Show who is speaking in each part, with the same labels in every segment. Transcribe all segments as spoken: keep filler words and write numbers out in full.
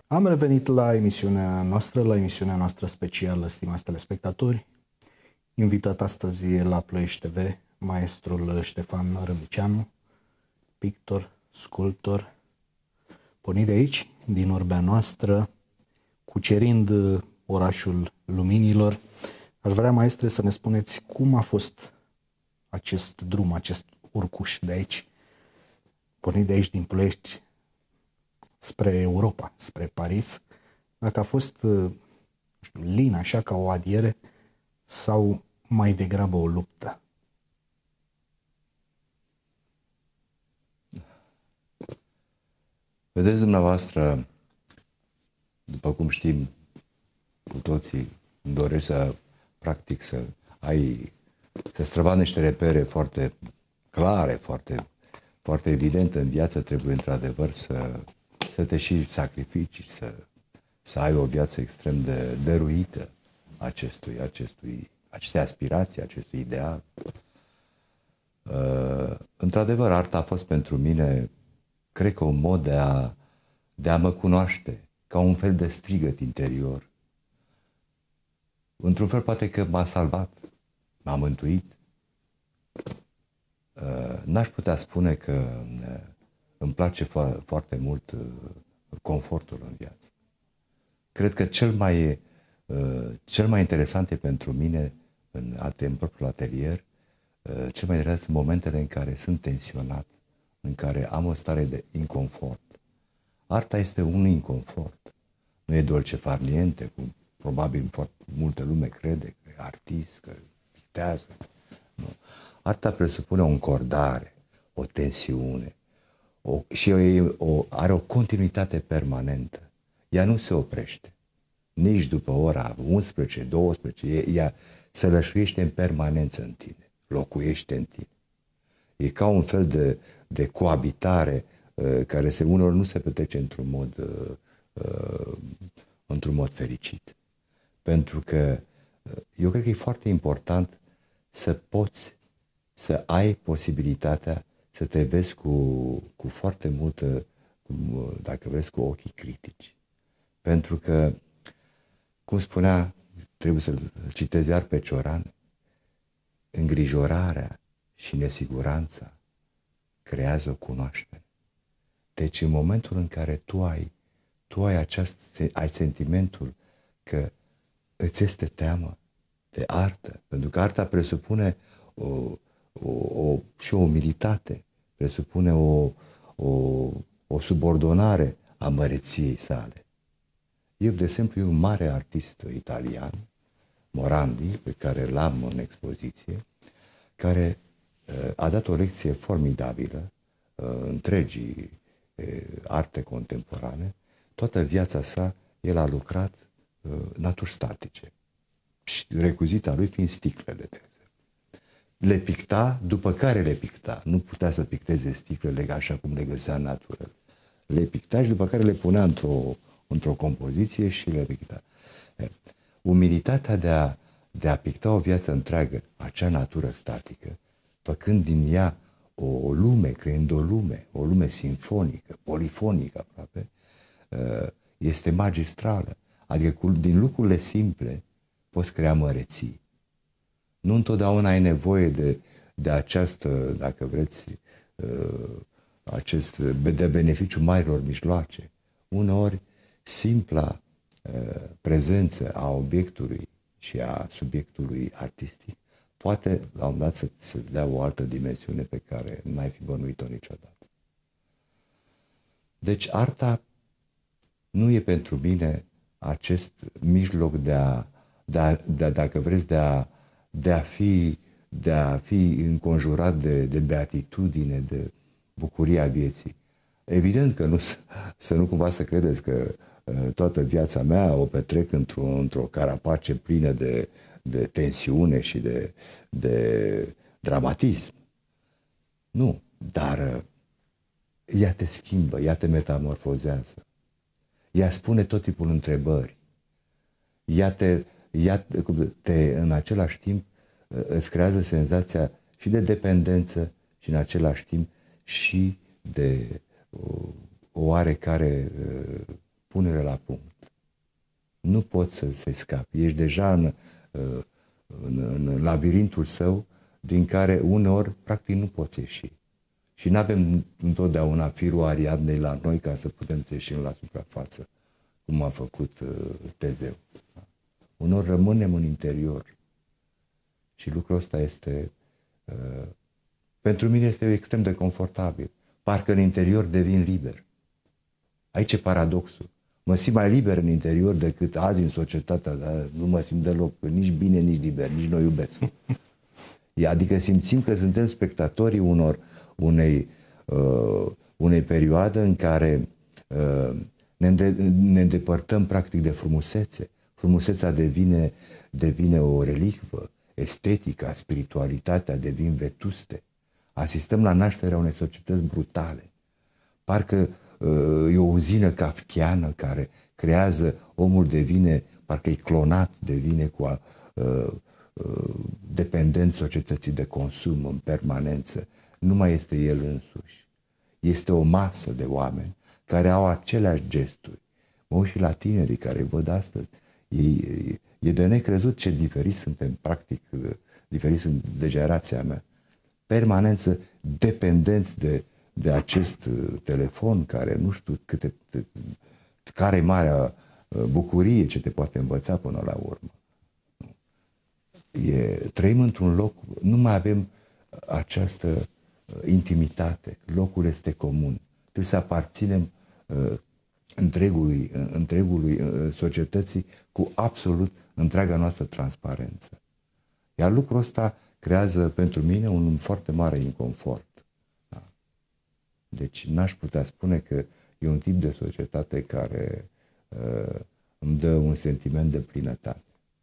Speaker 1: Am revenit la emisiunea noastră, la emisiunea noastră specială, stimați telespectatori. Invitat astăzi la Ploiești T V, maestrul Ștefan Râmniceanu, pictor, sculptor, pornit de aici, din urbea noastră, cucerind orașul luminilor. Aș vrea, maestre, să ne spuneți cum a fost acest drum, acest urcuș de aici, pornit de aici, din Ploiești, spre Europa, spre Paris, dacă a fost, nu știu, lin, așa, ca o adiere, sau mai degrabă o luptă?
Speaker 2: Vedeți dumneavoastră, după cum știm cu toții, îmi dorești să, practic, să ai, să străbani niște repere foarte clare, foarte, foarte evidente în viață, trebuie într-adevăr să, să te și sacrifici, să, să ai o viață extrem de dăruită acestui, acestui, acestei aspirații, acestui ideal. Uh, într-adevăr, arta a fost pentru mine, cred că, un mod de a, de a mă cunoaște, ca un fel de strigăt interior. Într-un fel, poate că m-a salvat, m-a mântuit. Uh, N-aș putea spune că uh, îmi place fo- foarte mult uh, confortul în viață. Cred că cel mai, uh, cel mai interesant e pentru mine, în, în propriul atelier, uh, cel mai interesant sunt momentele în care sunt tensionat, în care am o stare de inconfort. Arta este un inconfort. Nu e dolce far niente, cum probabil foarte multă lume crede, că e artist, că pictează. Nu. Arta presupune o încordare, o tensiune, o, și o, o, are o continuitate permanentă. Ea nu se oprește. Nici după ora unsprezece douăsprezece, ea se lășuiește în permanență în tine, locuiește în tine. E ca un fel de, de coabitare uh, care se, uneori nu se petrece într-un mod, uh, uh, într-un mod fericit. Pentru că uh, eu cred că e foarte important să poți să ai posibilitatea să te vezi cu, cu foarte multă, cu, dacă vreți, cu ochii critici. Pentru că, cum spunea, trebuie să-l citezi iar pe Cioran, îngrijorarea și nesiguranța creează o cunoaștere. Deci în momentul în care tu ai, tu ai, aceast, ai sentimentul că îți este teamă de artă, pentru că arta presupune o, o, o, și o umilitate, presupune o, o, o subordonare a măreției sale. Eu, de exemplu, e un mare artist italian, Morandi, pe care l-am în expoziție, care uh, a dat o lecție formidabilă uh, întregii uh, arte contemporane. Toată viața sa, el a lucrat uh, naturi statice. Și recuzita lui fiind sticlele, de exemplu. Le picta, după care le picta. Nu putea să picteze sticlele așa cum le găsea în natură. Le picta și după care le punea într-o, într-o compoziție și le picta. Umilitatea de a, de a picta o viață întreagă, acea natură statică, făcând din ea o, o lume, creând o lume, o lume sinfonică, polifonică aproape, este magistrală. Adică din lucrurile simple poți crea măreții. Nu întotdeauna ai nevoie de, de această, dacă vreți, acest, de beneficiu marilor mijloace. Uneori, simpla prezență a obiectului și a subiectului artistic poate, la un moment dat, să, să dea o altă dimensiune pe care n-ai fi bănuit-o niciodată. Deci, arta nu e pentru mine acest mijloc de a, de a, de a dacă vreți, de a, de a fi, de a fi înconjurat de, de beatitudine, de bucuria vieții. Evident că nu, să nu cumva să credeți că toată viața mea o petrec într-o, într-o carapace plină de, de tensiune și de, de dramatism. Nu, dar ea te schimbă, ea te metamorfozează. Ea spune tot tipul întrebări. Ea te, ea te, în același timp, îți creează senzația și de dependență și în același timp și de o, o oarecare punere la punct. Nu poți să se scapi. Ești deja în, în, în labirintul său, din care uneori practic nu poți ieși. Și nu avem întotdeauna firul Ariadnei la noi ca să putem să ieșim la suprafață, cum a făcut uh, Tezeu. Uneori rămânem în interior. Și lucrul ăsta este, uh, pentru mine este extrem de confortabil. Parcă în interior devin liber. Aici e paradoxul. Mă simt mai liber în interior decât azi în societatea, dar nu mă simt deloc, nici bine, nici liber, nici nu iubesc. Adică simțim că suntem spectatorii unor, unei, uh, unei perioade în care uh, ne, înde ne îndepărtăm practic de frumusețe. Frumusețea devine, devine o relicvă, estetica, spiritualitatea devin vetuste. Asistăm la nașterea unei societăți brutale. Parcă uh, e o uzină kafkiană care creează, omul devine, parcă e clonat, devine cu a, uh, uh, dependent societății de consum în permanență. Nu mai este el însuși. Este o masă de oameni care au aceleași gesturi. Mă uit și la tinerii care văd astăzi. E, e de necrezut ce diferiți suntem, practic, diferiți sunt de generația mea. Permanență dependenți de, de acest telefon care nu știu câte, care e marea bucurie ce te poate învăța până la urmă. E, trăim într-un loc, nu mai avem această intimitate, locul este comun. Trebuie să aparținem uh, întregului, uh, întregului uh, societății cu absolut întreaga noastră transparență. Iar lucrul ăsta creează pentru mine un foarte mare inconfort. Da? Deci n-aș putea spune că e un tip de societate care uh, îmi dă un sentiment de plinătate.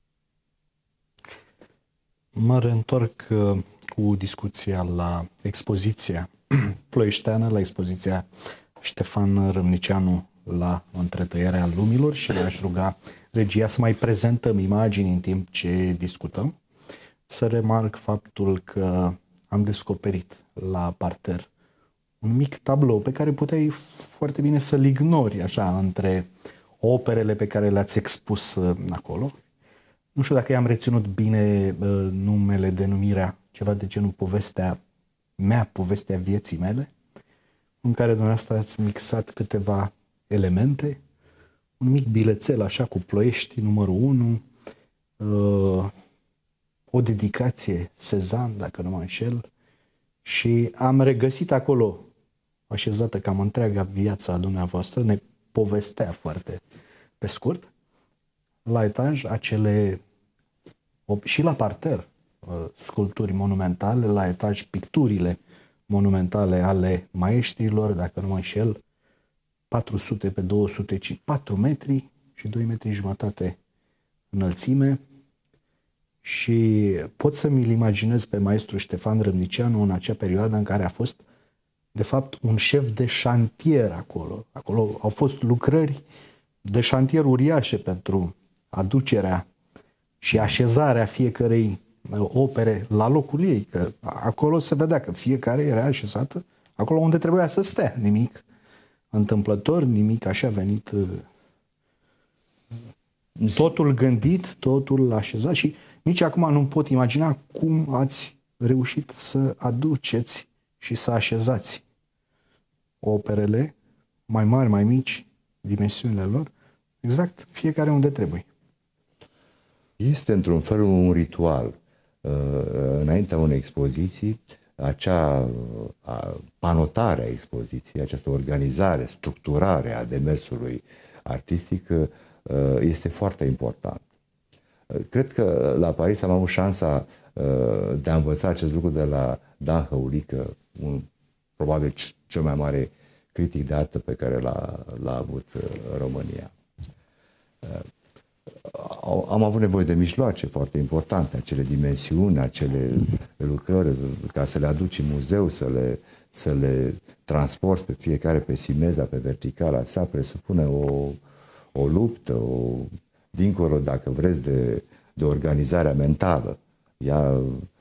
Speaker 1: Mă reîntorc uh, cu discuția la expoziția ploieșteană, la expoziția Ștefan Râmnicianu la Întretăierea lumilor și le-aș ruga regia să mai prezentăm imagini în timp ce discutăm. Să remarc faptul că am descoperit la parter un mic tablou pe care puteai foarte bine să-l ignori așa între operele pe care le-ați expus acolo. Nu știu dacă i-am reținut bine uh, numele, denumirea, ceva de genul povestea mea, povestea vieții mele, în care dumneavoastră ați mixat câteva elemente, un mic bilețel așa cu Ploiești, numărul unu, uh, o dedicație Sezan, dacă nu mă înșel, și am regăsit acolo, așezată cam întreaga viața dumneavoastră, ne povestea foarte pe scurt, la etaj acele, și la parter, sculpturi monumentale, la etaj picturile monumentale ale maestrilor, dacă nu mă înșel, patru sute pe două sute, patru metri și doi metri jumătate înălțime. Și pot să mi-l imaginez pe maestru Ștefan Râmnicianu în acea perioadă în care a fost, de fapt, un șef de șantier acolo. Acolo au fost lucrări de șantier uriașe pentru aducerea și așezarea fiecărei opere la locul ei, că acolo se vedea că fiecare era așezată acolo unde trebuia să stea, nimic întâmplător, nimic așa venit, totul gândit, totul așezat și nici acum nu pot imagina cum ați reușit să aduceți și să așezați operele mai mari, mai mici, dimensiunile lor, exact fiecare unde trebuie.
Speaker 2: Este într-un fel un ritual. Înaintea unei expoziții, acea panotare a expoziției, această organizare, structurare a demersului artistic este foarte important. Cred că la Paris am avut șansa de a învăța acest lucru de la Dan Hăulică, un, probabil cel mai mare critic de artă pe care l-a avut România. Am avut nevoie de mijloace foarte importante, acele dimensiuni, acele lucrări, ca să le aduci în muzeu, să le, să le transporti pe fiecare pe simeza, pe verticala sa, presupune o, o luptă, o, dincolo, dacă vreți, de, de organizarea mentală. Ea,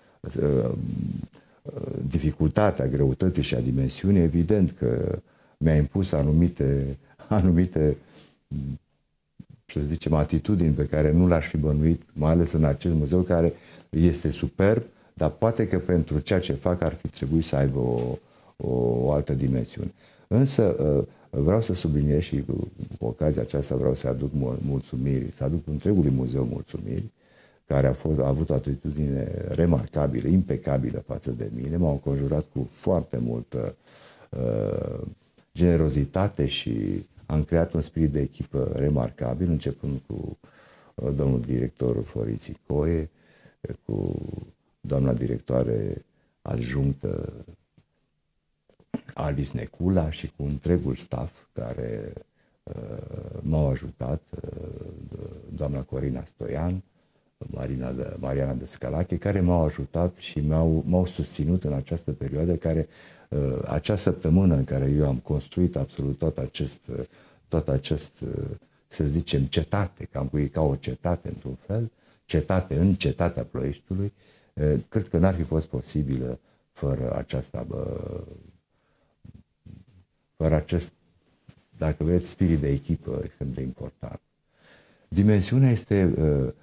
Speaker 2: dificultatea, greutății și a dimensiunii, evident că mi-a impus anumite, anumite să zicem, atitudini pe care nu l-aș fi bănuit, mai ales în acest muzeu care este superb, dar poate că pentru ceea ce fac ar fi trebuit să aibă o, o, o altă dimensiune. Însă vreau să subliniez și cu, cu ocazia aceasta vreau să aduc mulțumiri, să aduc întregului muzeu mulțumiri, care a, fost, a avut o atitudine remarcabilă, impecabilă față de mine. M-au înconjurat cu foarte multă uh, generozitate și am creat un spirit de echipă remarcabil, începând cu uh, domnul director Floriții Coie, cu doamna directoare adjunctă Alice Necula și cu întregul staff care uh, m-au ajutat, uh, doamna Corina Stoian, Marina de, Mariana de Scalache, care m-au ajutat și m-au, m-au susținut în această perioadă, care, uh, acea săptămână în care eu am construit absolut tot acest, uh, tot acest uh, să zicem, cetate, că am ca o cetate într-un fel, cetate în cetatea Ploieștiului, uh, cred că n-ar fi fost posibilă fără aceasta, uh, fără acest, dacă vreți, spirit de echipă extrem de important. Dimensiunea este uh,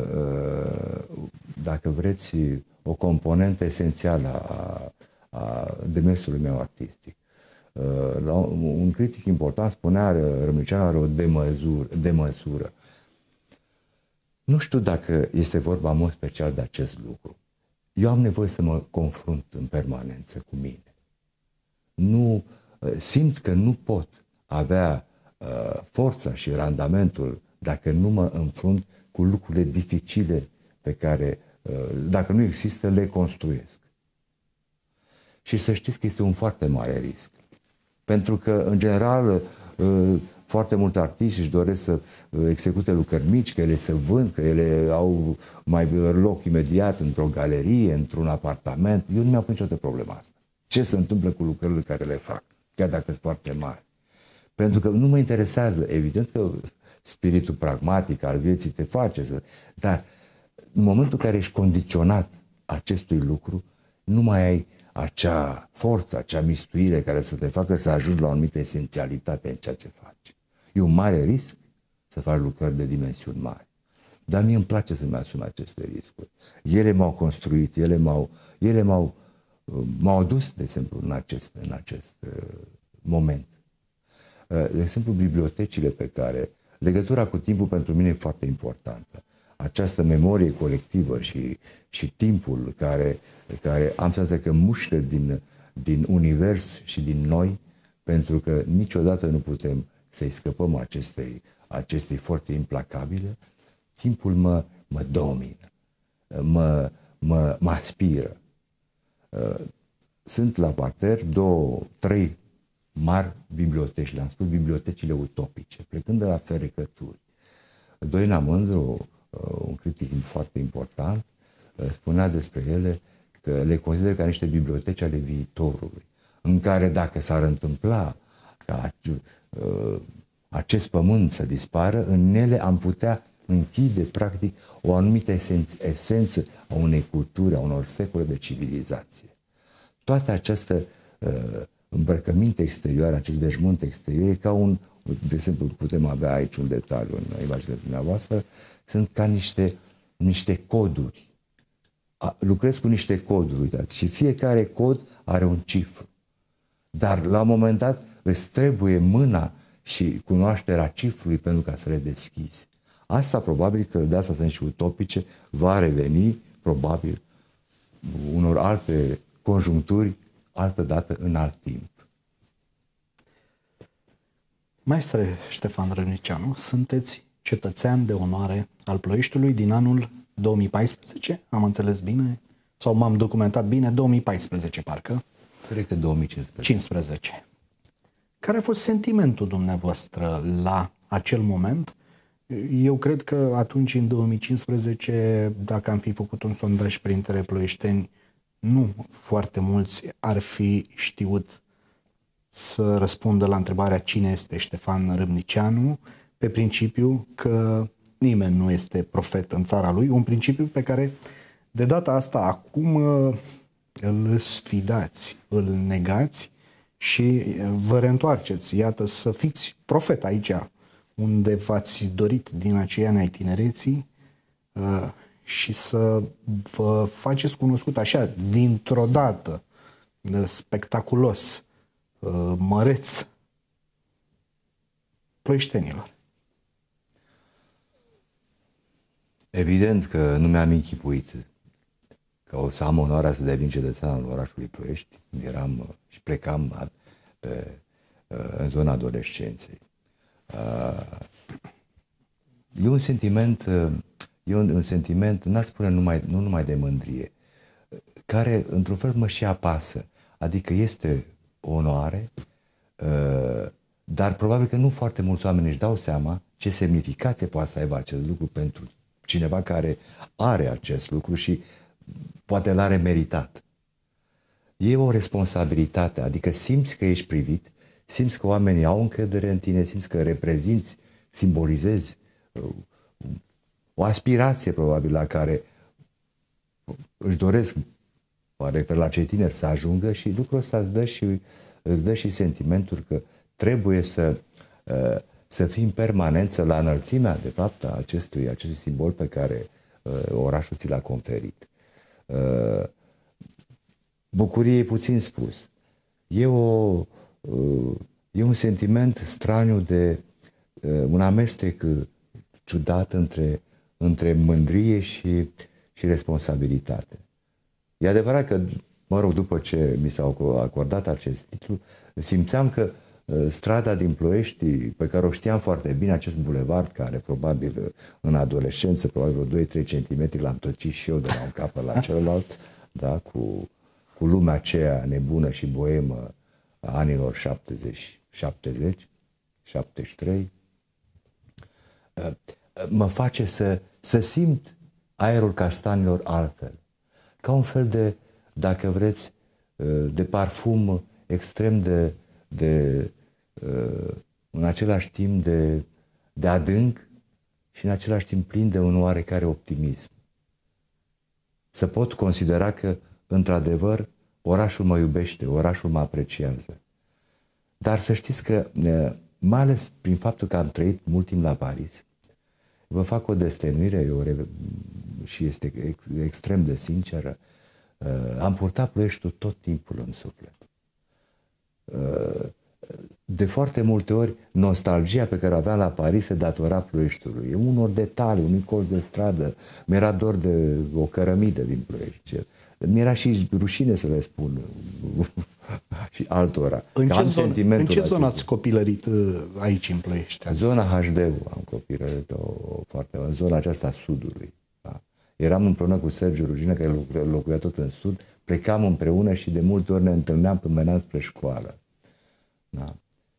Speaker 2: dacă vreți, o componentă esențială a, a demersului meu artistic. La un critic important spunea, Râmnicianu are o demăzură, demăsură. Nu știu dacă este vorba în mod special de acest lucru. Eu am nevoie să mă confrunt în permanență cu mine. Nu, simt că nu pot avea uh, forța și randamentul dacă nu mă înfrunt cu lucrurile dificile pe care, dacă nu există, le construiesc. Și să știți că este un foarte mare risc. Pentru că, în general, foarte mulți artiști își doresc să execute lucrări mici, că ele se vând, că ele au mai loc imediat într-o galerie, într-un apartament. Eu nu mi-am pus niciodată problema asta. Ce se întâmplă cu lucrările care le fac, chiar dacă sunt foarte mari. Pentru că nu mă interesează, evident că spiritul pragmatic al vieții te face să... Dar în momentul în care ești condiționat acestui lucru, nu mai ai acea forță, acea mistuire care să te facă să ajungi la o anumită esențialitate în ceea ce faci. E un mare risc să faci lucrări de dimensiuni mari. Dar mie îmi place să-mi asum aceste riscuri. Ele m-au construit, ele m-au, ele m-au, m-au dus, de exemplu, în acest, în acest uh, moment. Uh, de exemplu, bibliotecile pe care... Legătura cu timpul pentru mine e foarte importantă. Această memorie colectivă și, și timpul care, care am senzația că mușcă din, din univers și din noi, pentru că niciodată nu putem să-i scăpăm acestei, acestei forțe implacabile, timpul mă, mă domină, mă, mă, mă aspiră. Sunt la parter două, trei mari biblioteci, le-am spus bibliotecile utopice, plecând de la Ferecături. Doina Mândru, un critic foarte important, spunea despre ele că le consider ca niște biblioteci ale viitorului, în care dacă s-ar întâmpla ca acest pământ să dispară, în ele am putea închide practic o anumită esență a unei culturi, a unor secole de civilizație. Toată această uh, îmbrăcăminte exterioară, acest veșmânt exterior, e ca un, de exemplu, putem avea aici un detaliu în imaginele dumneavoastră, sunt ca niște, niște coduri. A, lucrez cu niște coduri, uitați, și fiecare cod are un cifru. Dar la un moment dat îți trebuie mâna și cunoașterea cifrului pentru ca să le deschizi. Asta probabil că, de asta sunt și utopice, va reveni probabil unor alte conjuncturi, altă dată în alt timp.
Speaker 1: Maestre Ștefan Râmnicianu, sunteți cetățean de onoare al Ploieștiului din anul două mii paisprezece, am înțeles bine? Sau m-am documentat bine? două mii paisprezece, parcă?
Speaker 2: Cred că două mii cincisprezece.
Speaker 1: cincisprezece. Care a fost sentimentul dumneavoastră la acel moment? Eu cred că atunci, în două mii cincisprezece, dacă am fi făcut un sondaj printre ploieșteni, nu foarte mulți ar fi știut să răspundă la întrebarea cine este Ștefan Râmnicianu, pe principiu că nimeni nu este profet în țara lui, un principiu pe care de data asta acum îl sfidați, îl negați și vă reîntoarceți, iată, să fiți profet aici, unde v-ați dorit din aceea ani ai tinereții uh, și să vă faceți cunoscut așa, dintr-o dată, spectaculos, uh, măreț, ploieștenilor?
Speaker 2: Evident că nu mi-am închipuit că o să am onoarea să devin cetățean al orașului Ploiești. Eram și plecam pe, în zona adolescenței. E un sentiment, e un, un sentiment, n-aș spune numai, nu numai de mândrie, care într-un fel mă și apasă. Adică este o onoare, dar probabil că nu foarte mulți oameni își dau seama ce semnificație poate să aibă acest lucru pentru cineva care are acest lucru și poate l-are meritat. E o responsabilitate, adică simți că ești privit, simți că oamenii au încredere în tine, simți că reprezinți, simbolizezi o aspirație probabil la care își doresc, mă refer la cei tineri, să ajungă, și lucrul ăsta îți dă și, îți dă și sentimentul că trebuie să, să fim permanent, să la înălțimea, de fapt, a acestui, acestui simbol pe care orașul ți l-a conferit. Bucurie e puțin spus. E, o, e un sentiment straniu de un amestec ciudat între, între mândrie și, și responsabilitate. E adevărat că, mă rog, după ce mi s-a acordat acest titlu, simțeam că strada din Ploiești, pe care o știam foarte bine, acest bulevard care probabil în adolescență, probabil doi trei centimetri l-am tocit și eu de la un capăt la celălalt, da, cu, cu lumea aceea nebună și boemă a anilor șaptezeci, șaptezeci, șaptezeci și trei, mă face să, să simt aerul castanilor altfel. Ca un fel de, dacă vreți, de parfum extrem de, de în același timp de, de adânc și în același timp plin de un oarecare optimism. Să pot considera că, într-adevăr, orașul mă iubește, orașul mă apreciază. Dar să știți că, mai ales prin faptul că am trăit mult timp la Paris, vă fac o destăinuire, eu, și este ex, extrem de sinceră, am purtat Ploieștiul tot timpul în suflet. De foarte multe ori, nostalgia pe care o aveam la Paris se datora Ploieștiului. E unor detalii, unui colț de stradă. Mi-era dor de o cărămidă din Ploiești. Mi-era și rușine să le spun și altora.
Speaker 1: În ce, zon, în ce zonă ați copilărit aici în Ploiești?
Speaker 2: În zona H D U am copilărit o, foarte, în zona aceasta sudului. Da? Eram împreună cu Sergiu Rugină, care locuia tot în sud. Plecam împreună și de multe ori ne întâlneam când veneam spre școală. Da?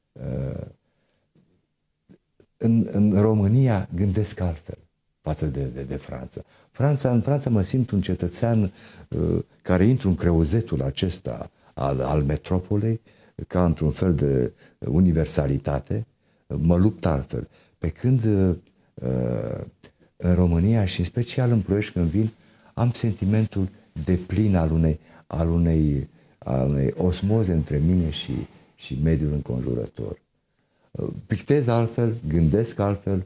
Speaker 2: În, în România gândesc altfel față de, de, de Franța. Franța. În Franța mă simt un cetățean uh, care intru în creuzetul acesta al, al metropolei, ca într-un fel de universalitate, mă lupt altfel. Pe când uh, în România și în special în Ploiești când vin, am sentimentul deplin al unei, al unei, al unei osmoze între mine și și mediul înconjurător. Pictez altfel, gândesc altfel,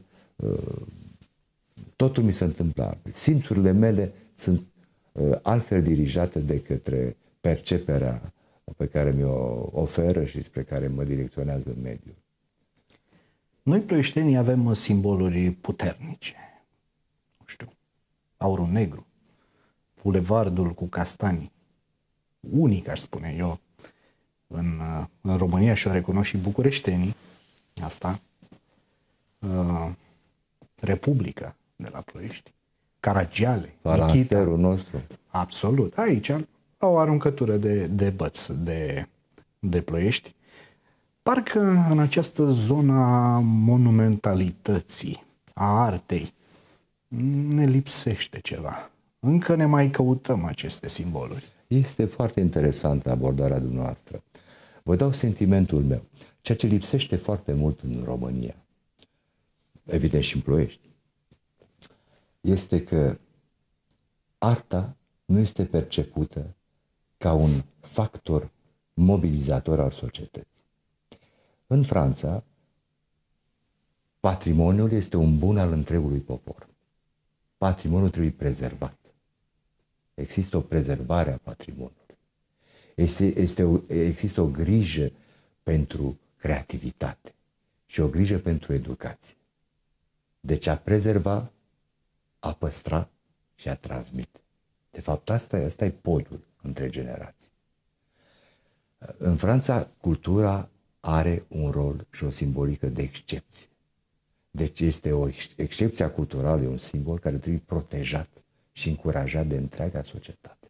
Speaker 2: totul mi se întâmplă altfel. Simțurile mele sunt altfel dirijate de către perceperea pe care mi-o oferă și spre care mă direcționează mediul.
Speaker 1: Noi ploieștenii avem simboluri puternice. Nu știu, aurul negru, bulevardul cu castanii, unic, aș spune eu, În, în România, și o recunosc și bucureștenii, asta, uh, Republica de la Ploiești, Caragiale,
Speaker 2: Falansterul nostru.
Speaker 1: Absolut. Aici au o aruncătură de, de băț de, de Ploiești. Parcă în această zonă a monumentalității, a artei, ne lipsește ceva. Încă ne mai căutăm aceste simboluri.
Speaker 2: Este foarte interesantă abordarea dumneavoastră. Vă dau sentimentul meu. Ceea ce lipsește foarte mult în România, evident și în Ploiești, este că arta nu este percepută ca un factor mobilizator al societății. În Franța, patrimoniul este un bun al întregului popor. Patrimoniul trebuie prezervat. Există o prezervare a patrimoniului. Este, este o, există o grijă pentru creativitate și o grijă pentru educație. Deci a prezerva, a păstra și a transmite. De fapt, asta, asta e podul între generații. În Franța, cultura are un rol și o simbolică de excepție. Deci este o excepție culturală, e un simbol care trebuie protejat și încurajat de întreaga societate.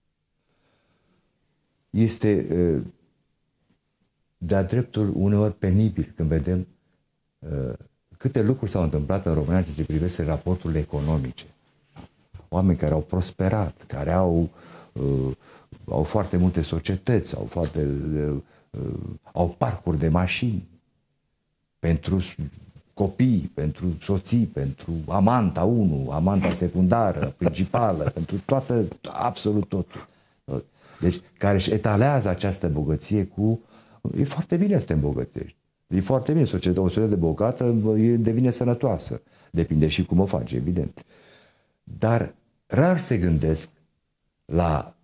Speaker 2: Este de-a dreptul uneori penibil când vedem câte lucruri s-au întâmplat în România ce privește raporturile economice. Oameni care au prosperat, care au, au foarte multe societăți, au, foarte, au parcuri de mașini pentru copii, pentru soții, pentru amanta unu, amanta secundară, principală, pentru toată, absolut totul. Deci, care își etalează această bogăție cu... E foarte bine să te îmbogățești. E foarte bine. Societatea, o societate bogată devine sănătoasă. Depinde și cum o faci, evident. Dar rar se gândesc la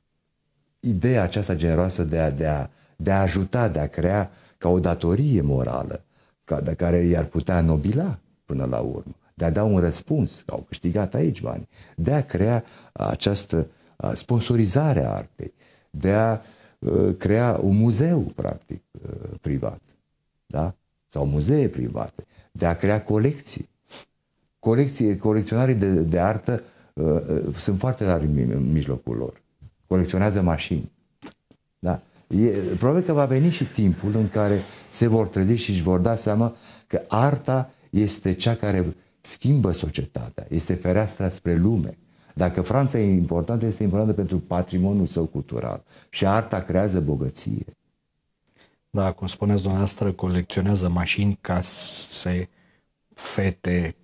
Speaker 2: ideea aceasta generoasă de a, de a, de a ajuta, de a crea ca o datorie morală, ca, de care i-ar putea nobila până la urmă, de a da un răspuns, că au câștigat aici bani, de a crea această sponsorizare a artei, de a uh, crea un muzeu, practic, uh, privat, da? Sau muzee private, de a crea colecții. Colecții, colecționarii de, de artă uh, uh, sunt foarte rari în, în mijlocul lor. Colecționează mașini. Da? E, probabil că va veni și timpul în care se vor trezi și își vor da seama că arta este cea care schimbă societatea, este fereastra spre lume. Dacă Franța e importantă, este importantă pentru patrimoniul său cultural. Și arta creează bogăție.
Speaker 1: Da, cum spuneți dumneavoastră, colecționează mașini, case, fete,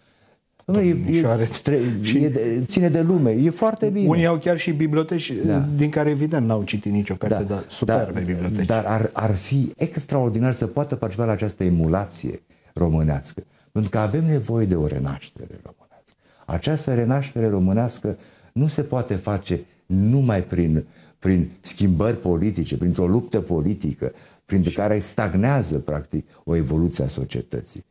Speaker 2: E, e, și e de, ține de lume, e foarte bine.
Speaker 1: Unii au chiar și biblioteci, da, din care evident n-au citit nicio carte, da, dar superbe da, biblioteci.
Speaker 2: Dar ar, ar fi extraordinar să poată participa la această emulație românească, pentru că avem nevoie de o renaștere românească. Această renaștere românească nu se poate face numai prin, prin schimbări politice, printr-o luptă politică, prin care stagnează, practic, o evoluție a societății.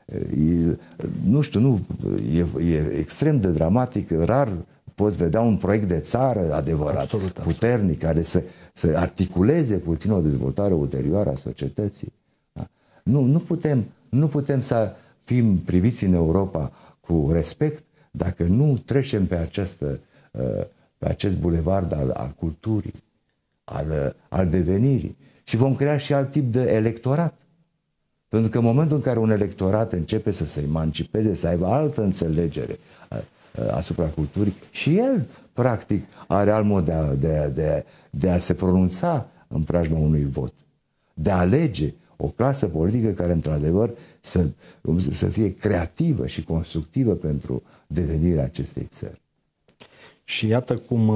Speaker 2: E, nu știu, nu, e, e extrem de dramatic, rar poți vedea un proiect de țară adevărat, absolut, puternic, care să, să articuleze puțin o dezvoltare ulterioară a societății. Da? Nu, nu, putem, nu putem să fim priviți în Europa cu respect dacă nu trecem pe, această, pe acest bulevard al, al culturii, al, al devenirii. Și vom crea și alt tip de electorat. Pentru că în momentul în care un electorat începe să se emancipeze, să aibă altă înțelegere asupra culturii, și el, practic, are alt mod de a, de, de, de a se pronunța în preajma unui vot. De a alege o clasă politică care, într-adevăr, să, să fie creativă și constructivă pentru devenirea acestei țări.
Speaker 1: Și iată cum,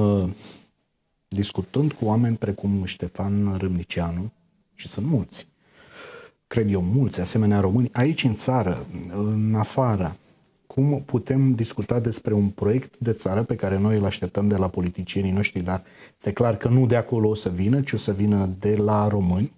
Speaker 1: discutând cu oameni precum Ștefan Râmnicianu, și sunt mulți, cred eu mulți asemenea români, aici în țară, în afară, cum putem discuta despre un proiect de țară pe care noi îl așteptăm de la politicienii noștri, dar este clar că nu de acolo o să vină, ci o să vină de la români.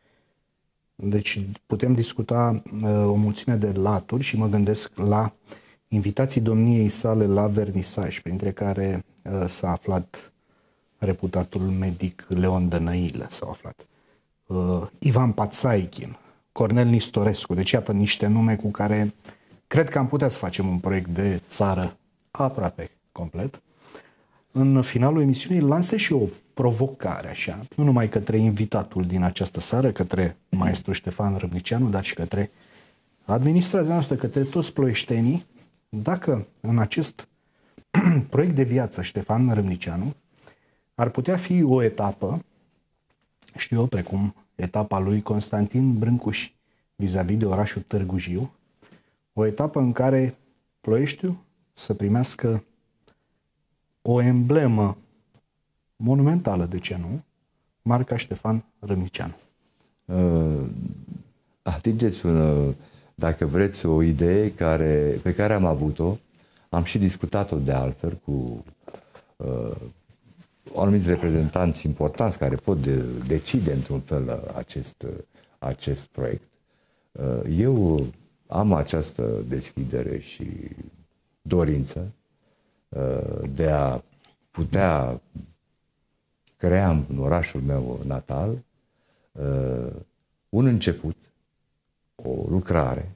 Speaker 1: Deci putem discuta uh, o mulțime de laturi și mă gândesc la invitații domniei sale la vernisaj, printre care uh, s-a aflat reputatul medic Leon Dănăilă, s-a aflat uh, Ivan Pațaichin, Cornel Nistorescu. Deci iată niște nume cu care cred că am putea să facem un proiect de țară aproape complet. În finalul emisiunii lansez și o provocare, așa, nu numai către invitatul din această seară, către maestru Ștefan Râmnicianu, dar și către administrația noastră, către toți ploieștenii, dacă în acest proiect de viață Ștefan Râmnicianu ar putea fi o etapă, știu eu, precum etapa lui Constantin Brâncuș vis-a-vis de orașul Târgu Jiu, o etapă în care Ploieștiul să primească o emblemă monumentală, de ce nu, marca Ștefan Râmnicianu.
Speaker 2: Uh, atingeți un, dacă vreți, o idee care, pe care am avut-o, am și discutat-o de altfel cu uh, anumiți reprezentanți importanți care pot de, decide într-un fel acest, acest proiect. Uh, eu am această deschidere și dorință uh, de a putea crea în orașul meu natal uh, un început, o lucrare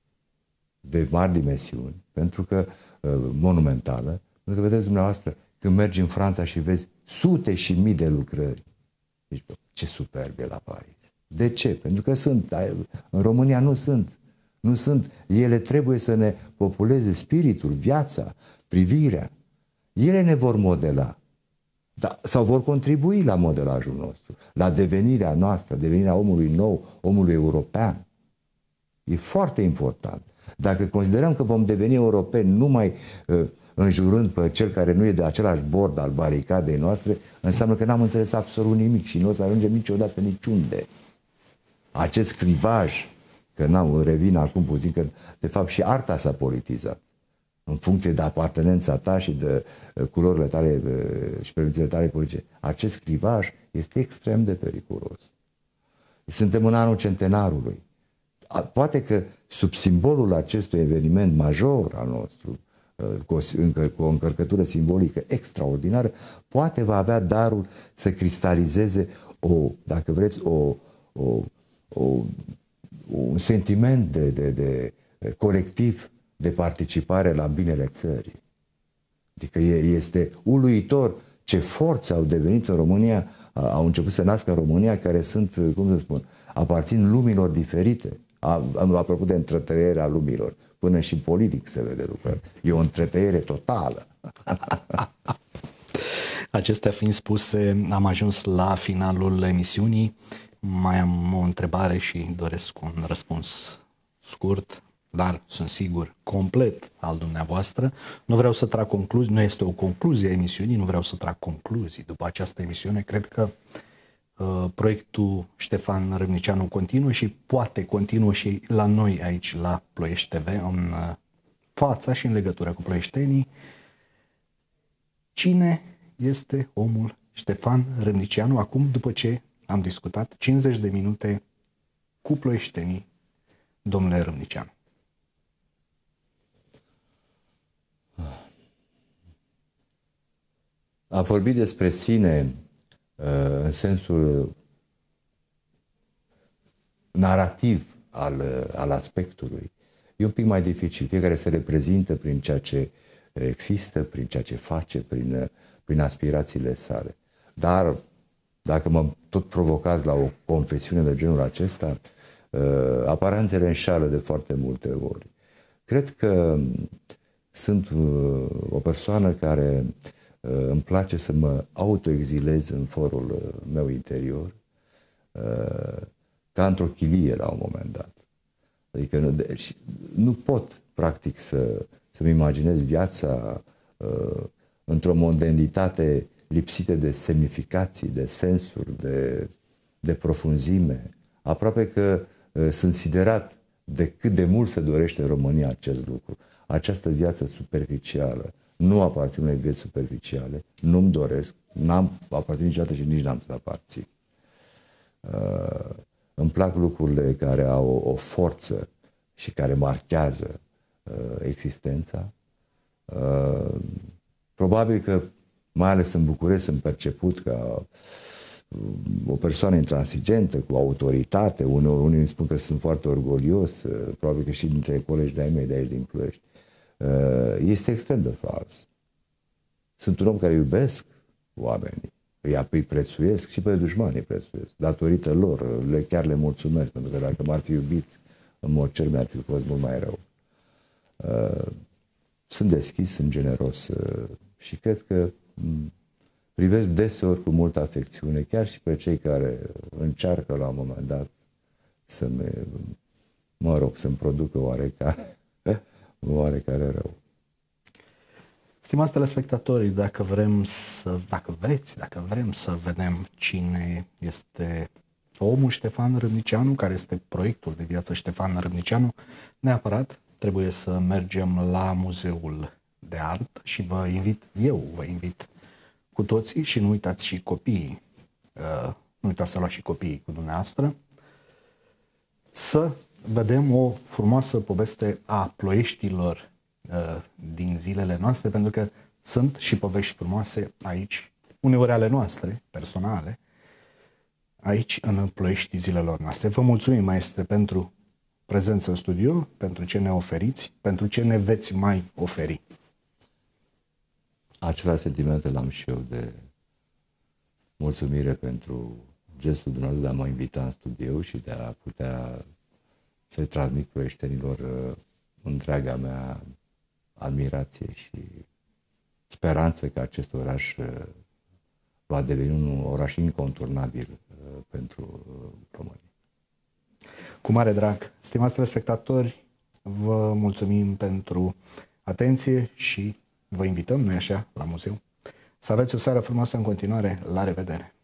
Speaker 2: de mari dimensiuni, pentru că uh, monumentală, pentru că vedeți dumneavoastră, când mergi în Franța și vezi sute și mii de lucrări, zici, bă, ce superb e la Paris. De ce? Pentru că sunt, în România nu sunt. Nu sunt. Ele trebuie să ne populeze spiritul, viața, privirea. Ele ne vor modela. Da, sau vor contribui la modelajul nostru, la devenirea noastră, devenirea omului nou, omului european. E foarte important. Dacă considerăm că vom deveni europeni numai uh, înjurând pe cel care nu e de același bord al baricadei noastre, înseamnă că n-am înțeles absolut nimic și nu o să ajungem niciodată niciunde. Acest clivaj, că n-am, revin acum puțin, că de fapt și arta s-a politizat în funcție de apartenența ta și de uh, culorile tale uh, și prevenițele tale politice. Acest clivaj este extrem de periculos. Suntem în anul centenarului. Poate că sub simbolul acestui eveniment major al nostru, cu o, cu o încărcătură simbolică extraordinară, poate va avea darul să cristalizeze o, dacă vreți, o, o, o, un sentiment de, de, de colectiv de participare la binele țării. Adică este uluitor ce forțe au devenit în România, au început să nască în România, care sunt, cum să spun, aparțin lumilor diferite. Apropo de întretăierea lumilor, până și politic se vede lucrul. E o întretăiere totală.
Speaker 1: Acestea fiind spuse, am ajuns la finalul emisiunii. Mai am o întrebare și doresc un răspuns scurt, dar sunt sigur complet al dumneavoastră. Nu vreau să trag concluzii, nu este o concluzie a emisiunii, nu vreau să trag concluzii după această emisiune. Cred că uh, proiectul Ștefan Râmnicianu continuă și poate continuă și la noi aici la Ploiești T V, în uh, fața și în legătură cu ploieștenii. Cine este omul Ștefan Râmnicianu acum, după ce am discutat cincizeci de minute cu ploieștenii, domnule Râmnicianu?
Speaker 2: A vorbit despre sine în sensul narrativ al, al aspectului e un pic mai dificil. Fiecare se reprezintă prin ceea ce există, prin ceea ce face, prin, prin aspirațiile sale. Dar dacă mă tot provocați la o confesiune de genul acesta, aparențele înșală de foarte multe ori. Cred că sunt o persoană care îmi place să mă autoexilez în forul meu interior, ca într-o chilie la un moment dat. Adică nu, nu pot, practic, să, să-mi imaginez viața uh, într-o mondanitate lipsită de semnificații, de sensuri, de, de profunzime. Aproape că uh, sunt siderat de cât de mult se dorește în România acest lucru. Această viață superficială. Nu aparțin unei vieți superficiale, nu-mi doresc, n-am aparțin niciodată și nici n-am să aparțin. Uh, îmi plac lucrurile care au o, o forță și care marchează uh, existența. Uh, probabil că, mai ales în București, sunt perceput ca uh, o persoană intransigentă, cu autoritate. Uneori unii îmi spun că sunt foarte orgolios, uh, probabil că și dintre colegi de-ai mei de aici din Ploiești. Este extrem de fals. Sunt un om care iubesc oamenii, îi, îi prețuiesc și pe dușmani îi prețuiesc. Datorită lor, le, chiar le mulțumesc, pentru că dacă m-ar fi iubit, în mod cer mi-ar fi fost mult mai rău. Sunt deschis, sunt generos și cred că privesc deseori cu multă afecțiune, chiar și pe cei care încearcă la un moment dat să-mi, mă rog, să-mi producă oarecare oarecare rău.
Speaker 1: Stimați telespectatori, dacă vrem să, dacă vreți, dacă vrem să vedem cine este omul Ștefan Râmnicianu, care este proiectul de viață Ștefan Râmnicianu, neapărat trebuie să mergem la Muzeul de Artă și vă invit, eu vă invit cu toții și nu uitați și copiii, nu uitați să luați și copiii cu dumneavoastră, să vedem o frumoasă poveste a Ploieștilor din zilele noastre, pentru că sunt și povești frumoase aici, uneori ale noastre, personale, aici în Ploiești zilelor noastre. Vă mulțumim, maestre, pentru prezență în studio, pentru ce ne oferiți, pentru ce ne veți mai oferi.
Speaker 2: Același sentiment l-am și eu de mulțumire pentru gestul dumneavoastră de a mă invita în studio și de a putea să-i transmit ploieștenilor întreaga mea admirație și speranță că acest oraș va deveni un oraș inconturnabil pentru România.
Speaker 1: Cu mare drag, stimați telespectatori, vă mulțumim pentru atenție și vă invităm, nu-i așa, la muzeu. Să aveți o seară frumoasă în continuare. La revedere!